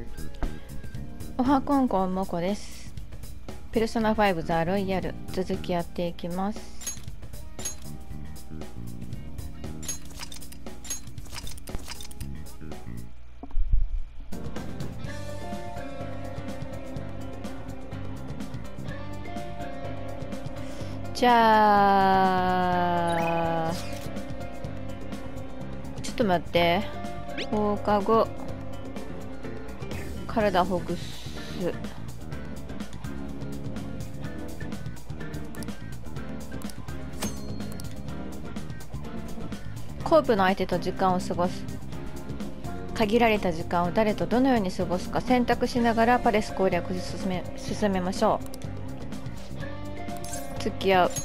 おはこんこんもこです。ペルソナ5ザロイヤル続きやっていきます。じゃあちょっと待って、放課後体ほぐす。コープの相手と時間を過ごす。限られた時間を誰とどのように過ごすか選択しながらパレス攻略を進めましょう。付き合う。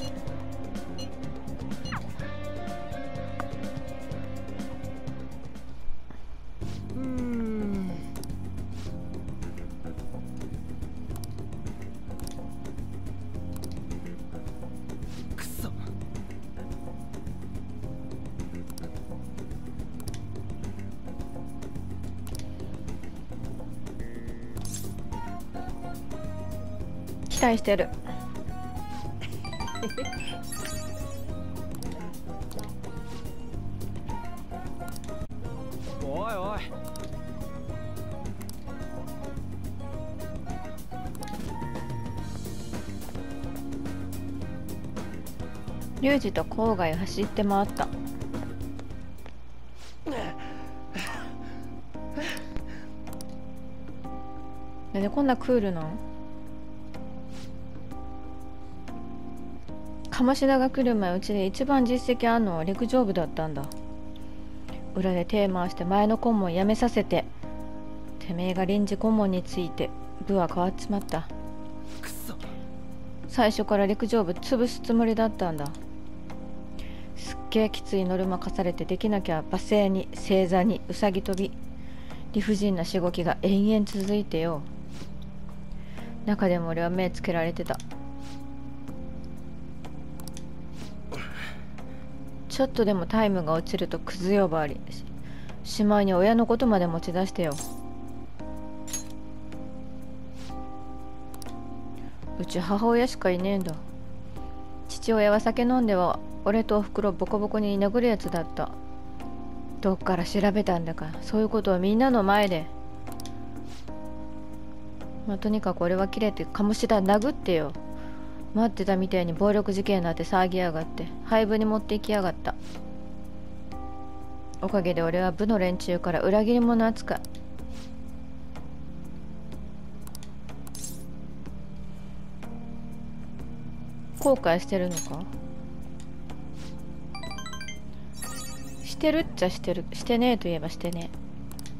期待してる。 おいおい。 リュウジと郊外を走って回った。なんでこんなクールなん？鴨志田が来る前、うちで一番実績あんのは陸上部だったんだ。裏で手回して前の顧問辞めさせて、てめえが臨時顧問について部は変わっちまった。最初から陸上部潰すつもりだったんだ。すっげえきついノルマ課されて、できなきゃ罵声に正座にうさぎ跳び、理不尽なしごきが延々続いてよ。中でも俺は目つけられてた。ちょっとでもタイムが落ちるとクズ呼ばわりしまいに親のことまで持ち出してよ。うち母親しかいねえんだ。父親は酒飲んでは俺とおふくろボコボコに殴るやつだった。どっから調べたんだか、そういうことをみんなの前で。まあ、とにかく俺はキレて鴨志田殴ってよ。待ってたみたいに暴力事件だって騒ぎやがって廃部に持っていきやがった。おかげで俺は部の連中から裏切り者扱い。後悔してるのか？してるっちゃしてる。してねえといえばしてねえ。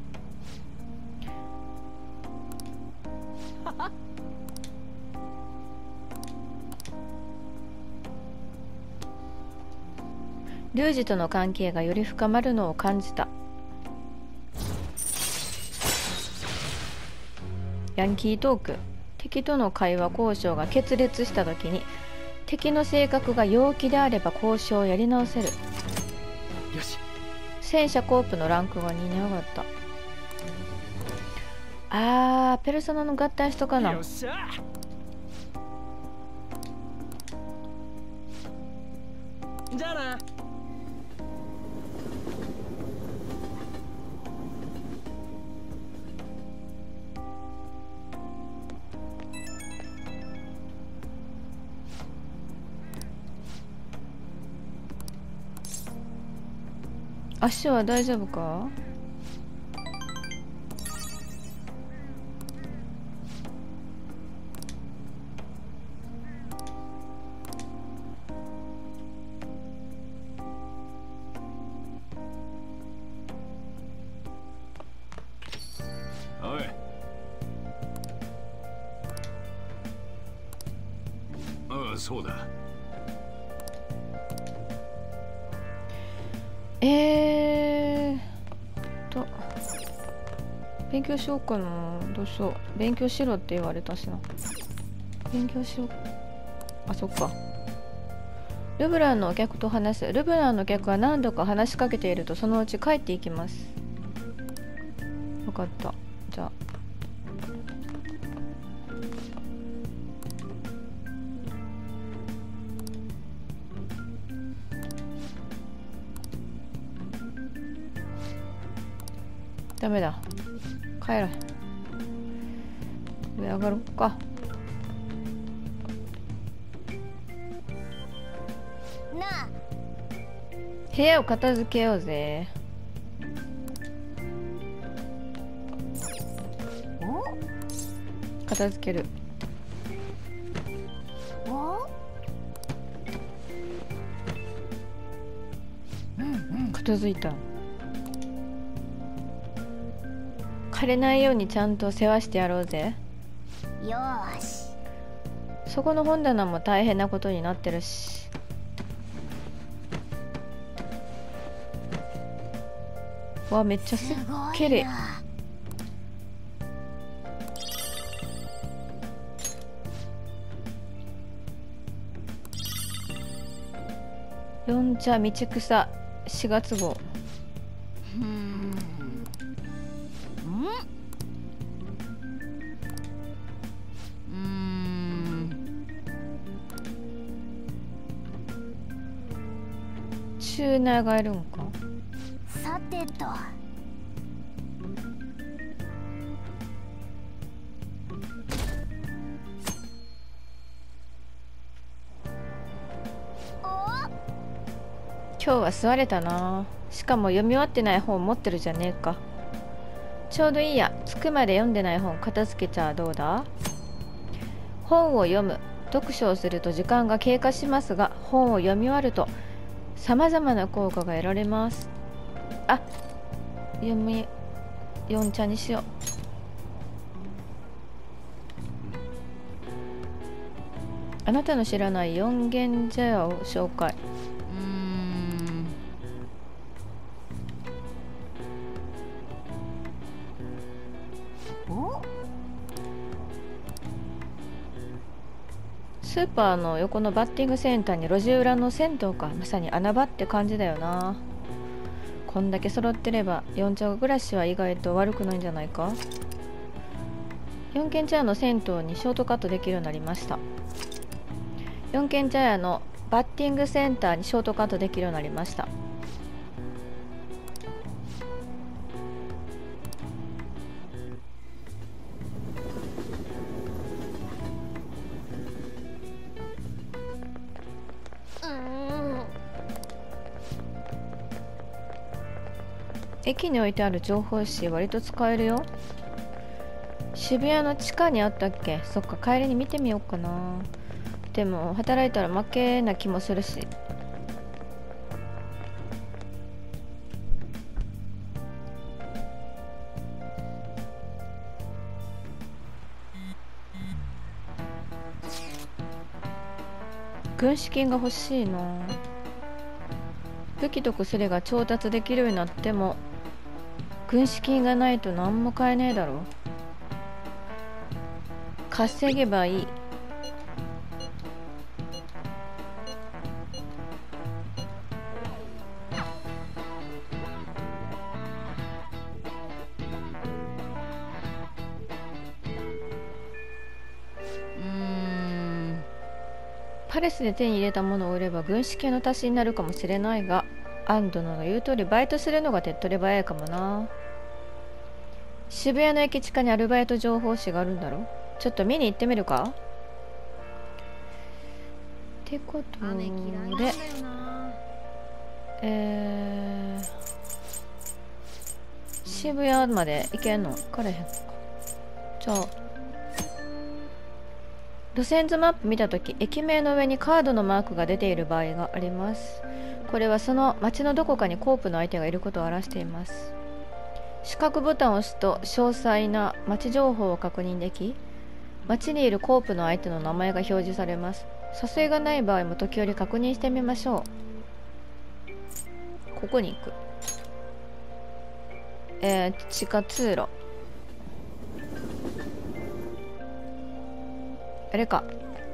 リュウジとの関係がより深まるのを感じた。ヤンキートーク。敵との会話交渉が決裂した時に、敵の性格が陽気であれば交渉をやり直せる。 よし。 戦車コープのランクが2に上がった。ペルソナの合体しとかな。 よっしゃ。じゃあな。 足は大丈夫か？ おい。ああ、そうだ。 勉強しようかな。どうしよう。勉強しろって言われたしな。勉強しよう。あ、そっか。ルブランのお客と話す。ルブランのお客は何度か話しかけているとそのうち帰っていきます。分かった。じゃあダメだ、帰ろう。上上がろっか。 なあ、 部屋を片付けようぜ。片付ける。片付いた。枯れないようにちゃんと世話してやろうぜ。 よーし。 そこの本棚も大変なことになってるし。わ、めっちゃすっきり。四茶道草4月号。チューナーがいるんか。 さてと。 今日は座れたな。しかも読み終わってない本持ってるじゃねえか。ちょうどいいや。着くまで読んでない本片付けちゃどうだ。本を読む。読書をすると時間が経過しますが、本を読み終わるとさまざまな効果が得られます。あ、四茶にしよう。あなたの知らない四軒茶屋を紹介。スーパーの横のバッティングセンターに路地裏の銭湯か。まさに穴場って感じだよな。こんだけ揃ってれば四茶暮らしは意外と悪くないんじゃないか。四軒茶屋の銭湯にショートカットできるようになりました。四軒茶屋のバッティングセンターにショートカットできるようになりました。駅に置いてある情報誌割と使えるよ。渋谷の地下にあったっけ。そっか、帰りに見てみようかな。でも働いたら負けな気もするし。軍資金が欲しいな。武器と薬が調達できるようになっても軍資金がないと何も買えねえだろ。稼げばいい。パレスで手に入れたものを売れば軍資金の足しになるかもしれないが、アンドの言う通りバイトするのが手っ取り早いかもな。渋谷の駅地下にアルバイト情報誌があるんだろ。ちょっと見に行ってみるか。ってことで、渋谷まで行けんのかれへんか。じゃあ路線図マップ見たとき、駅名の上にカードのマークが出ている場合があります。これはその街のどこかにコープの相手がいることを表しています。四角ボタンを押すと詳細な街情報を確認でき、街にいるコープの相手の名前が表示されます。誘いがない場合も時折確認してみましょう。ここに行く。地下通路。あれか。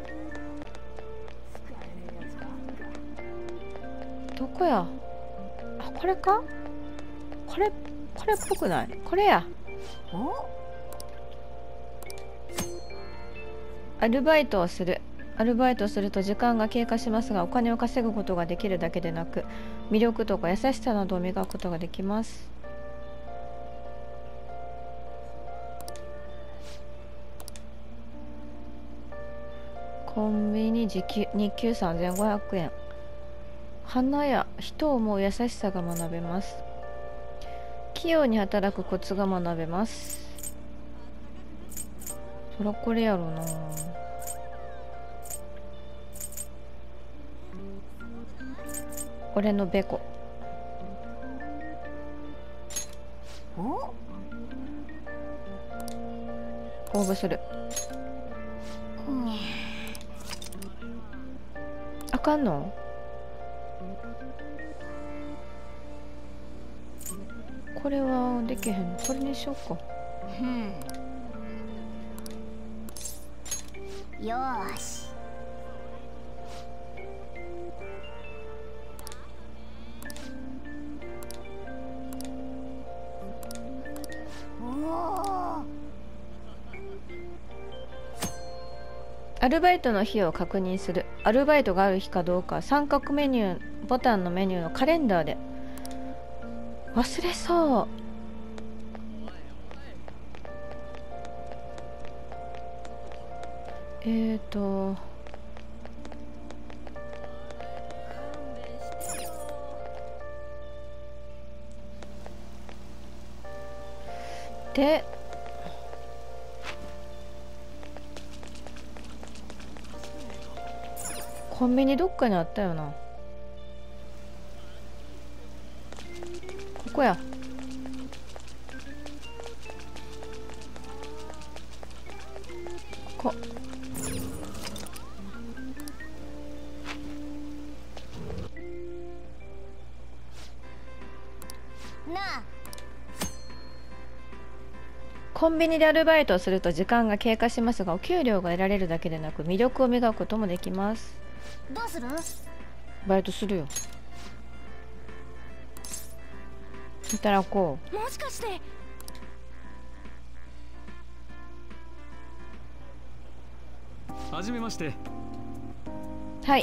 どこや。あ、これか。これっぽくない。これや。 アルバイトをする。アルバイトをすると時間が経過しますが、お金を稼ぐことができるだけでなく、魅力とか優しさなどを磨くことができます。コンビニ時給日給3500円。花や人を思う優しさが学べます。器用に働くコツが学べます。そらこれやろな。俺のベコ。 お応募する。あかんの？これはできへんの。これにしようか。 よーし。 アルバイトの日を確認する。アルバイトがある日かどうか三角メニューボタンのメニューのカレンダーで。忘れそう。でコンビニどっかにあったよな。ここや。ここ。 なあ。 コンビニでアルバイトをすると時間が経過しますが、お給料が得られるだけでなく魅力を磨くこともできます。 どうする？ バイトするよ。働こう。 もしかして。 はじめまして。 はい。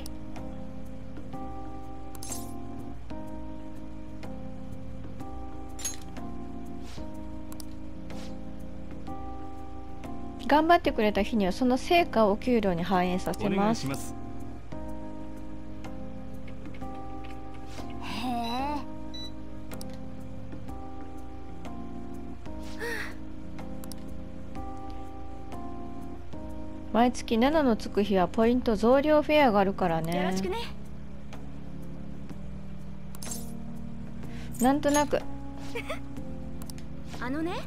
頑張ってくれた日にはその成果をお給料に反映させお願ます。 いします。 へえ。 毎月7のつく日はポイント増量フェアがあるからね。 よろしくね。 なんとなくあのね。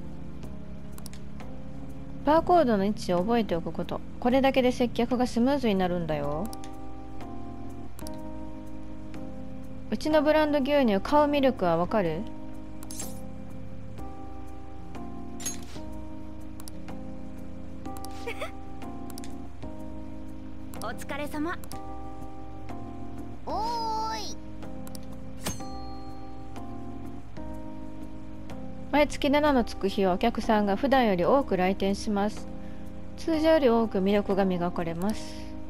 バーコードの位置を覚えておくこと。これだけで接客がスムーズになるんだよ。うちのブランド牛乳カウミルクはわかる？ お疲れ様。おーい。 毎月7のつく日はお客さんが普段より多く来店します。通常より多く魅力が磨かれます。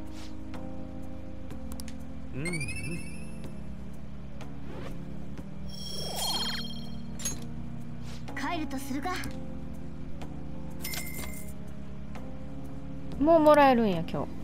帰るとするか。 もうもらえるんや今日。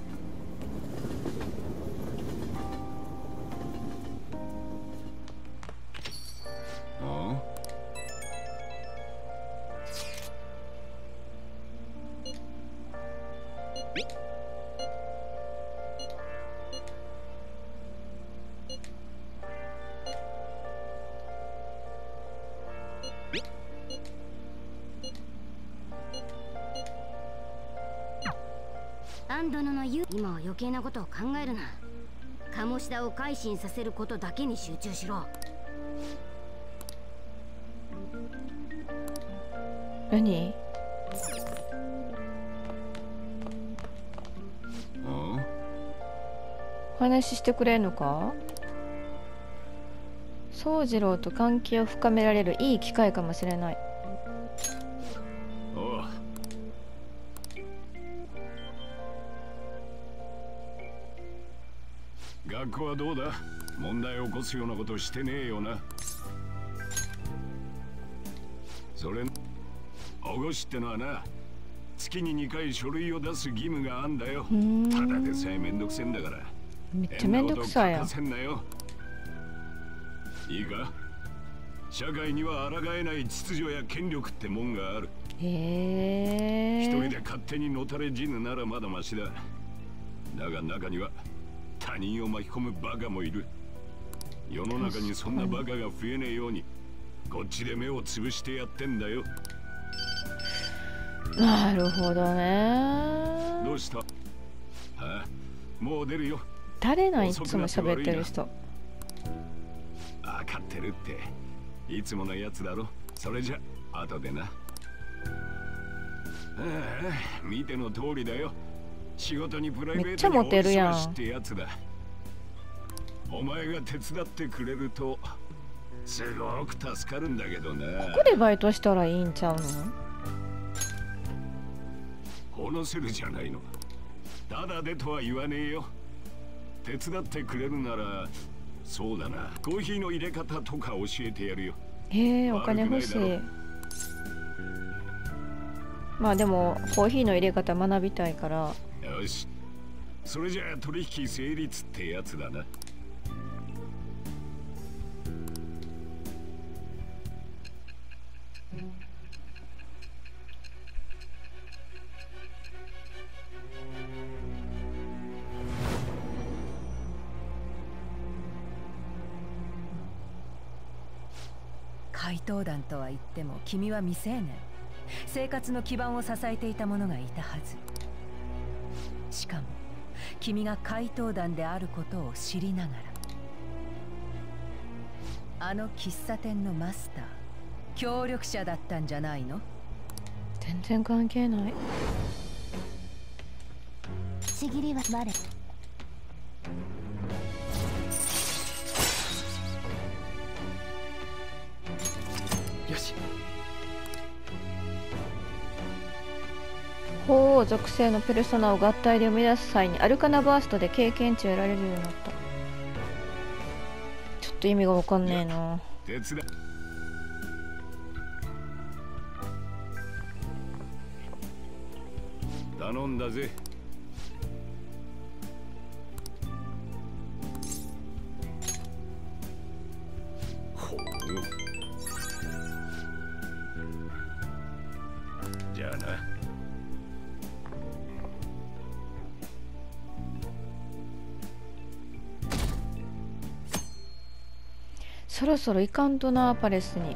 アンドノの言う今は余計なことを考えるな。鴨志田を改心させることだけに集中しろ。 何？話してくれんのか？宗次郎と関係を深められるいい機会かもしれない。 おう。 学校はどうだ？問題を起こすようなことしてねえよな。それ保護士ってのはな、月に2回書類を出す義務があんだよ。ただでさえめんどくせんだから。 めっちゃめんどくさいやん。 いいか、社会には抗えない秩序や権力ってもんがある。一人で勝手にのたれ死ぬならまだマシだ。だが中には他人を巻き込むバカもいる。世の中にそんなバカが増えねえようにこっちで目をつぶしてやってんだよ。 なるほどね。 どうした？あ、もう出るよ。 誰なんいつも喋ってる人。 分かってるって、いつものやつだろ。それじゃ後でな。見ての通りだよ。仕事にプライベートにお忙しってやつだ。お前が手伝ってくれるとすごく助かるんだけどな。 ここでバイトしたらいいんちゃうの？ 話せるじゃないの。ただでとは言わねえよ。手伝ってくれるなら、そうだな、コーヒーの入れ方とか教えてやるよ。 お金欲しい。まあでもコーヒーの入れ方学びたいから。 よし、それじゃあ取引成立ってやつだな。 怪盗団とは言っても君は未成年。生活の基盤を支えていた者がいたはず。しかも君が怪盗団であることを知りながら、あの喫茶店のマスター協力者だったんじゃないの？ 全然関係ない。 ちぎりは我。 よし。 鳳凰属性のペルソナを合体で生み出す際にアルカナバーストで経験値を得られるようになった。ちょっと意味がわかんねえな。 手伝い。頼んだぜ。ほう。じゃあな。 そろそろ行かんとな、パレスに。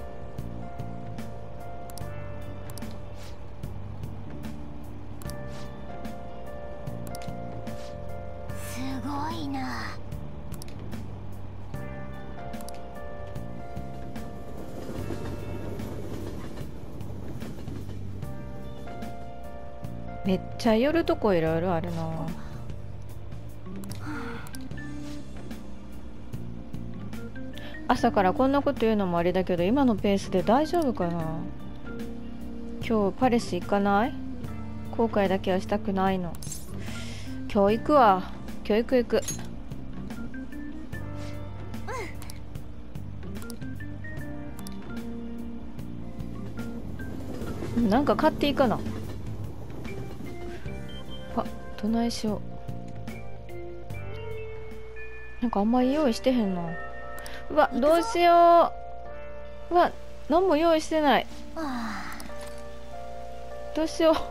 すごいな。 めっちゃ寄るとこいろいろあるな。朝からこんなこと言うのもあれだけど、今のペースで大丈夫かな。今日パレス行かない？後悔だけはしたくないの。今日行くわ。今日行く。なんか買っていいかな。あ、どないしよう。なんかあんまり用意してへんな。うわ、どうしよう。うわ、何も用意してない。どうしよう。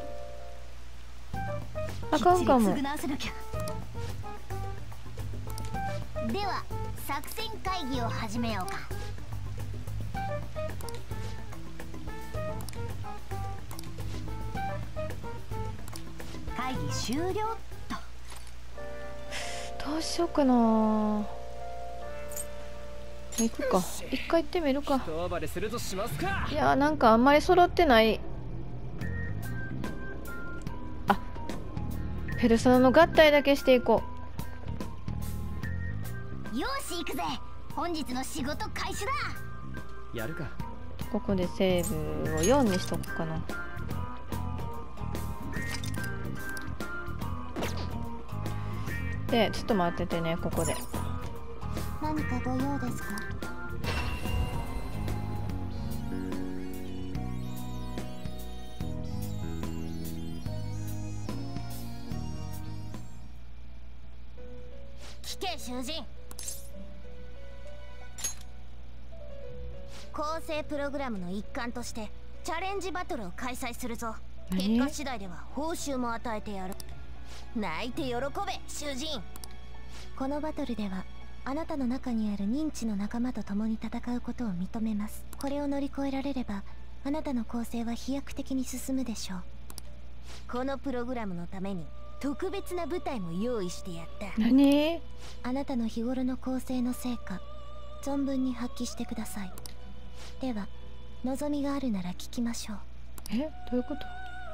あかんかも。 では作戦会議を始めようか。会議終了っと。 どうしようかな。行くか。一回行ってみるか。いやー、なんかあんまり揃ってない。あ、ペルソナの合体だけしていこう。よし行くぜ。本日の仕事開始だ。 やるか。 ここでセーブを4にしとくかな。 でちょっと待っててね、ここで。 何かご用ですか？聞け囚人。構成プログラムの一環としてチャレンジバトルを開催するぞ。結果次第では報酬も与えてやる。泣いて喜べ囚人。このバトルではあなたの中にある認知の仲間と共に戦うことを認めます。これを乗り越えられればあなたの構成は飛躍的に進むでしょう。このプログラムのために特別な舞台も用意してやった。 何？ あなたの日頃の構成の成果存分に発揮してください。では望みがあるなら聞きましょう。 どういうこと？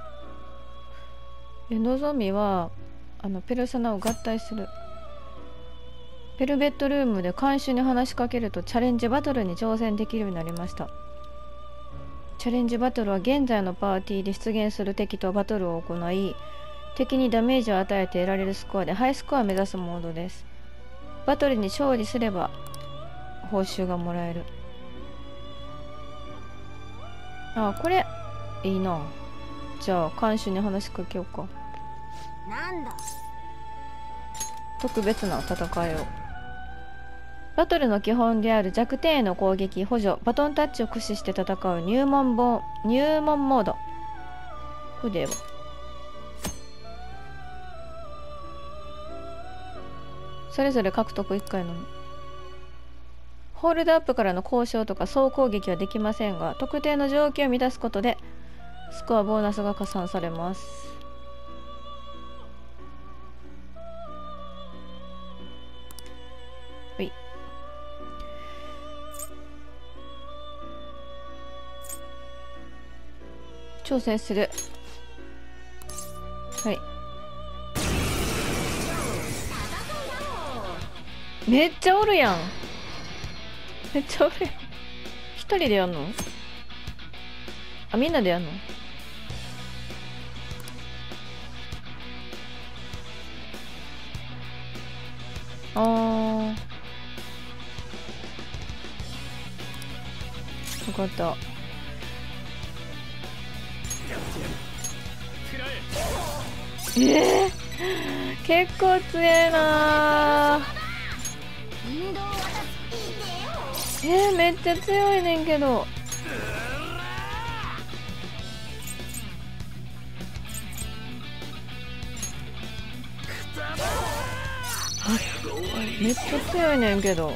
望みはペルソナを合体する。ベルベットルームで看守に話しかけるとチャレンジバトルに挑戦できるようになりました。チャレンジバトルは現在のパーティーで出現する敵とバトルを行い、敵にダメージを与えて得られるスコアでハイスコアを目指すモードです。バトルに勝利すれば報酬がもらえる。これいいな。じゃあ看守に話しかけようか。 なんだ？ 特別な戦いを。バトルの基本である弱点への攻撃、補助、バトンタッチを駆使して戦う入門モード。筆はそれぞれ獲得1回のみ。ホールドアップからの交渉とか総攻撃はできませんが、特定の条件を満たすことでスコアボーナスが加算されます。はい。挑戦する。はい。めっちゃおるやん。めっちゃおるやん。一人でやんの？みんなでやんの？分かった。結構強えな。めっちゃ強いねんけど。めっちゃ強いねんけど。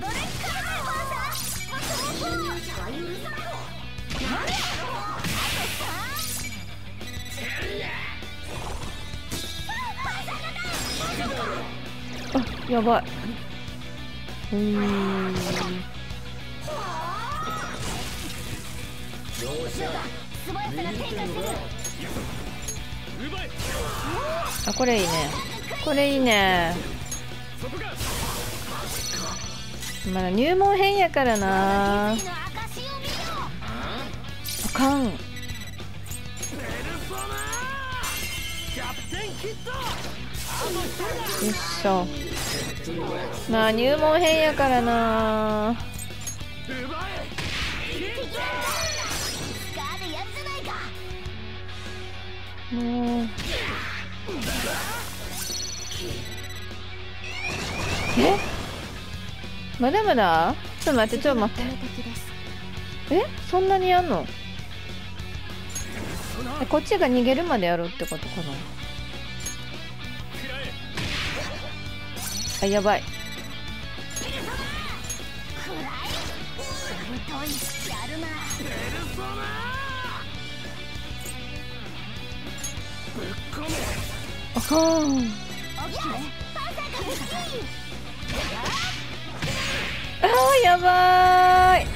やばい。これいいね。これいいね。まだ入門編やからな。あかん。よっしょ。まあ入門編やからな。もうまだまだ。ちょっと待って、ちょっと待って。そんなにやんの？こっちが逃げるまでやるってことかな。やばい。あかん。やばい。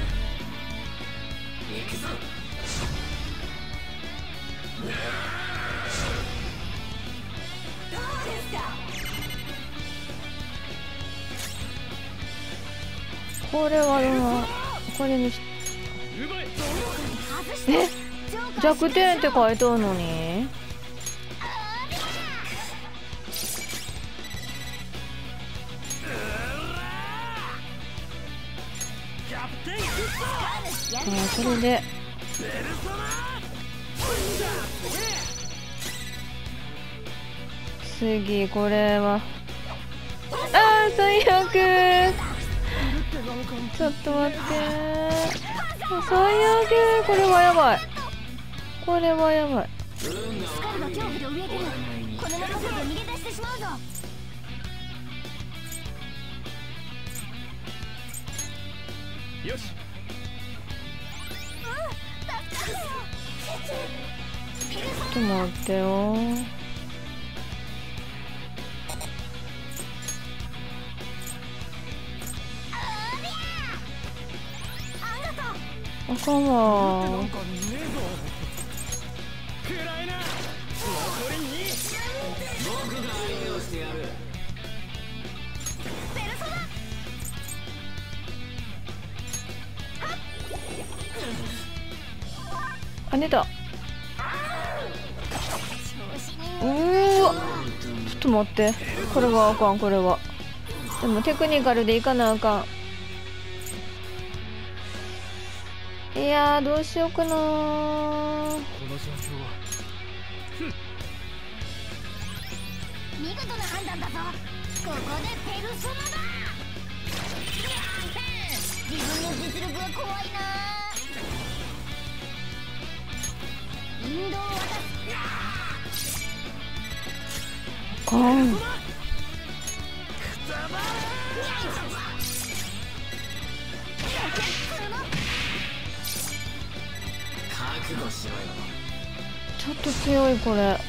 これはこれにし弱点って書いてあるのに。 これで次これは最悪。ちょっと待って最悪。これはやばい。これはやばい。 スカルが恐怖で怯えてる。このままで逃げ出してしまうぞ。 よし。 ちょっと待ってよ。あかんわ。あ、出た。うーわ、ちょっと待って。これはあかん。これはでもテクニカルでいかなあかん。いやー、どうしようかなー。 この状況は見事な判断だぞ。ここでペルソナだ。自分の実力は怖いな。引導を渡す。 あかん。 覚悟しろよ。 ちょっと強いこれ。 甘い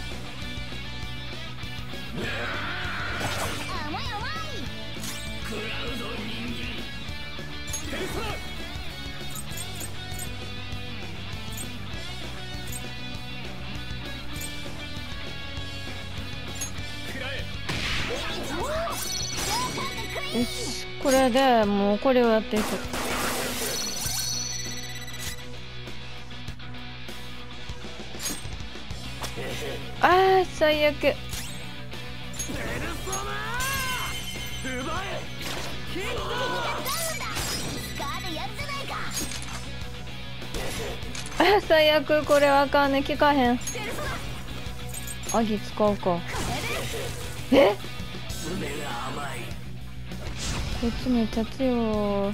甘い。 クラウド人間ペルソナ。 よし、これでもうこれをやっていく。あー、最悪。あ、最悪。これはあかんね。効かへん。アギ使うか。え、こっちめっちゃ強い。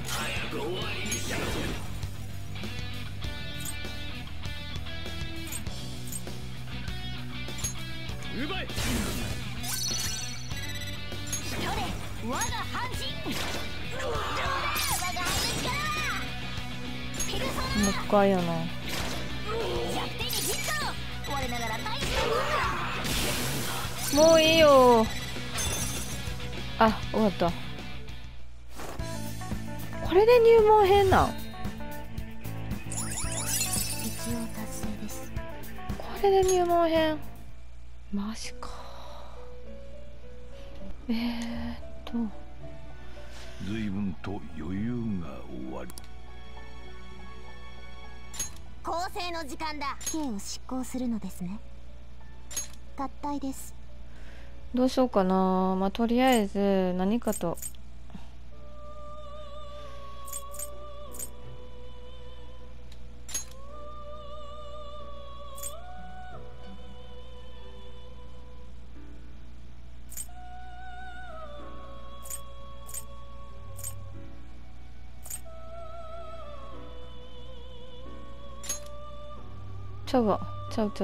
奪え。 我が半身。どうだ、我が輩の力は。ペルソナ。 もう一回やな。 弱点にヒット。我ながら大したもんだ。 もういいよ。あ、終わった。これで入門編なん。 一応達成です。 これで入門編。マジか。 随分と余裕が終わり。 構成の時間だ。刑を執行するのですね。合体です。 どうしようかな。まあとりあえず何かと。ちゃうわ。ちゃう。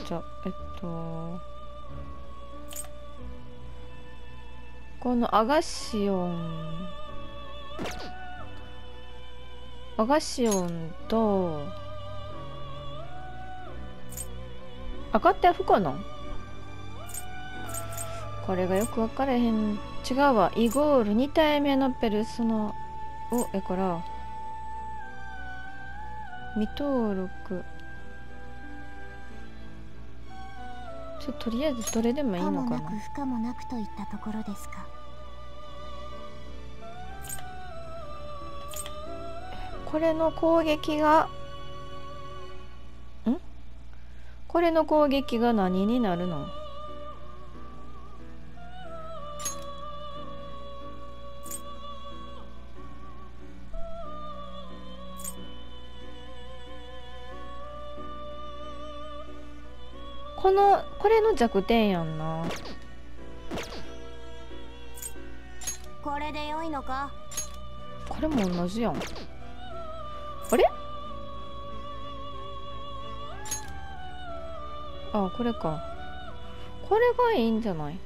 このアガシオンと赤って F かな。これがよく分からへん。違うわ。イゴール2体目のペルソナをから未登録。とりあえずどれでもいいのかな。 可もなく不可もなくといったところですか。 これの攻撃がこれの攻撃が何になるの。 これの弱点やんな。 これで良いのか。 これも同じやん。あれ？あ、これか。これがいいんじゃない？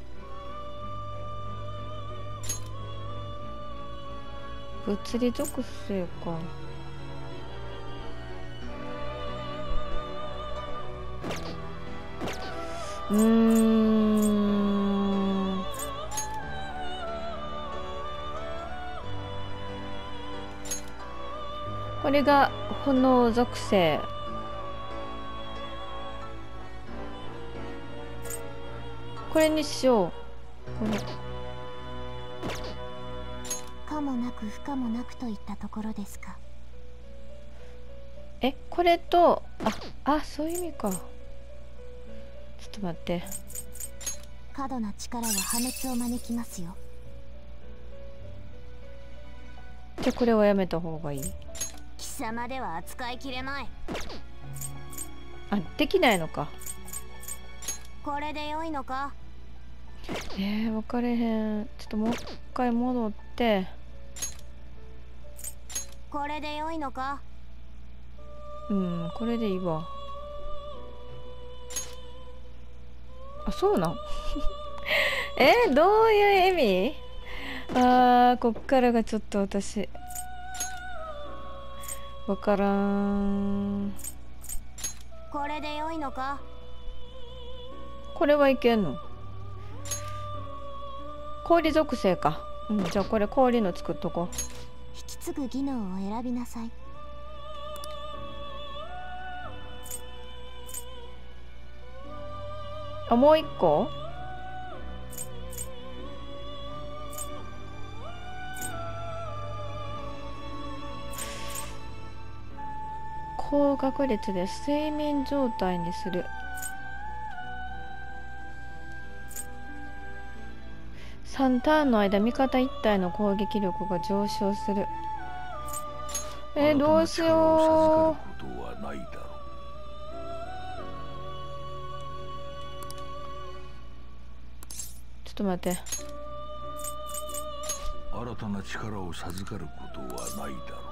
物理属性か。これが炎属性。これにしよう。これ可もなく不可もなくといったところですか。 これとそういう意味か。ちょっと待って。 過度な力は破滅を招きますよ。 じゃあこれはやめた方がいい。 貴様では扱いきれない。 できないのか。 これで良いのか。 分かれへん。ちょっともう一回戻って。 これで良いのか。 これでいいわ。そうなんどういう意味？こっからがちょっと私わからん。 これで良いのか。 これはいけんの？氷属性か。じゃあこれ氷の作っとこう。 引き継ぐ技能を選びなさい。 もう一個？高確率で睡眠状態にする。3ターンの間味方1体の攻撃力が上昇する。どうしよう。ちょっと待って。 新たな力を授かることはないだろ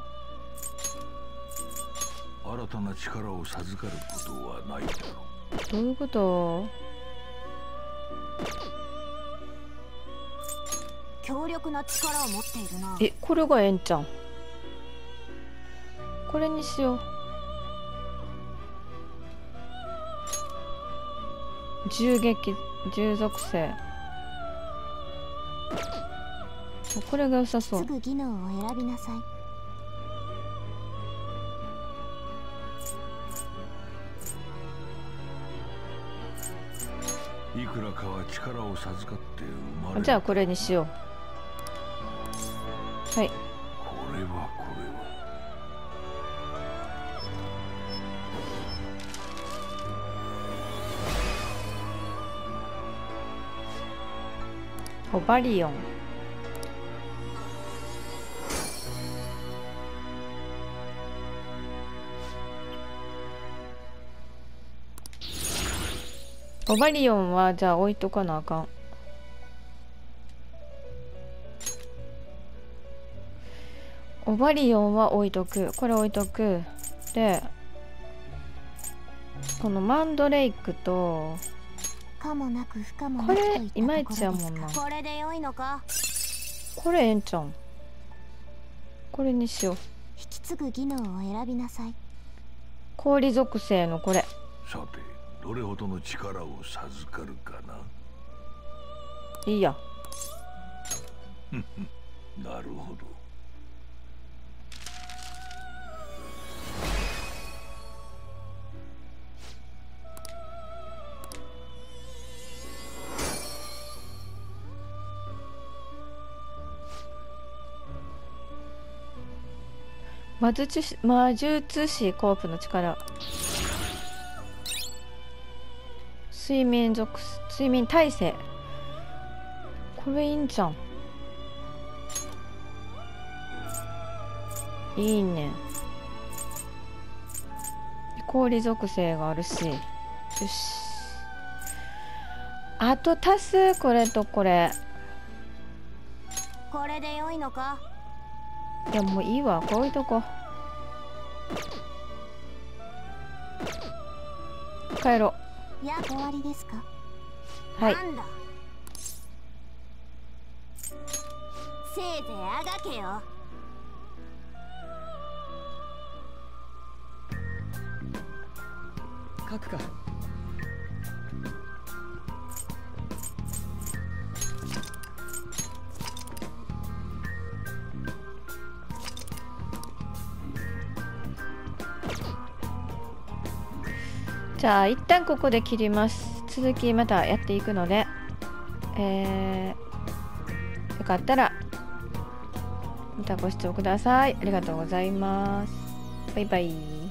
う。新たな力を授かることはないだろう。どういうこと？ 強力な力を持っているな。 これがええんちゃん。これにしよう。銃撃、銃属性。これが良さそう。 すぐ技能を選びなさい。いくらかは力を授かって生まれる。 じゃあこれにしよう。はい。 これはオバリオン。オバリオンはじゃあ置いとかなあかん。オバリオンは置いとく。これ置いとく。でこのマンドレイクと可もなく不可もこなくといったれいまいちやもんな。 これで良いのか。 これええんちゃん。これにしよう。 引き継ぐ技能を選びなさい。 氷属性のこれ。 さてどれほどの力を授かるかな。 いいや。 なるほど。 魔術師コープの力。睡眠耐性。これいいんじゃん。いいね。氷属性があるし。よし。 あと足すこれとこれ。 これで良いのか。 いやもういいわ、こういうとこ帰ろいや終わりですか。 う。はい。 なんだせいぜいあがけよ。 書くか。 じゃあ一旦ここで切ります。続きまたやっていくので、よかったらまたご視聴ください。ありがとうございます。バイバイ。